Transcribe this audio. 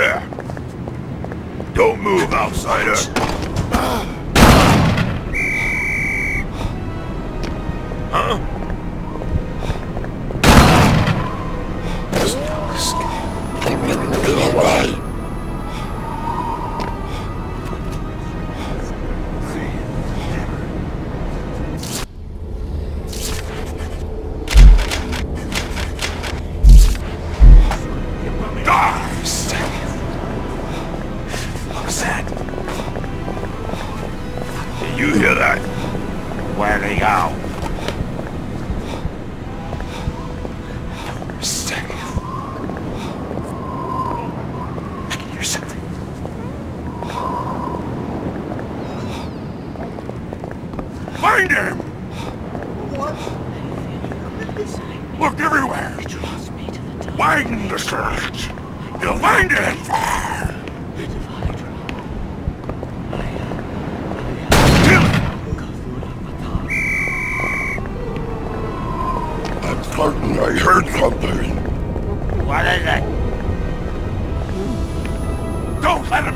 there! Don't move, outsider! Huh? You hear that? Where'd he go? I can hear something. Find him! What? Look everywhere! Widen the search! You'll find him! I'm certain I heard something. What is it? Don't let